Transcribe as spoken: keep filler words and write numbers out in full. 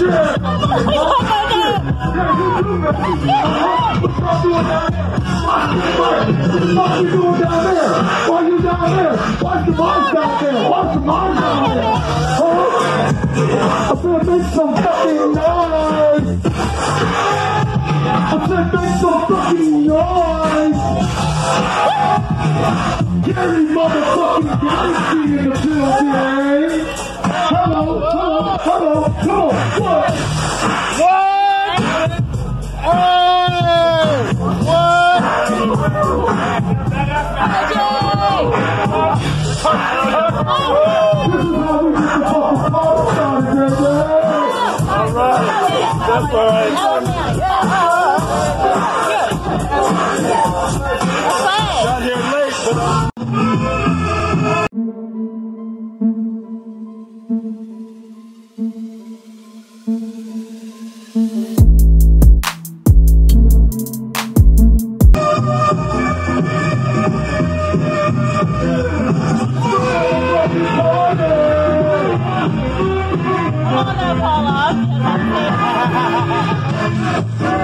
you doing down there? Why you down there? Watch the moms down there. Watch the moms down there. Huh? I'm gonna make some fucking noise. I'm gonna make some fucking noise. Gary motherfucking Galaxy in the building. Hello, hello, hello, hello, what? What? Hey! What? Alright, that's alright. Got here late, but Fall off.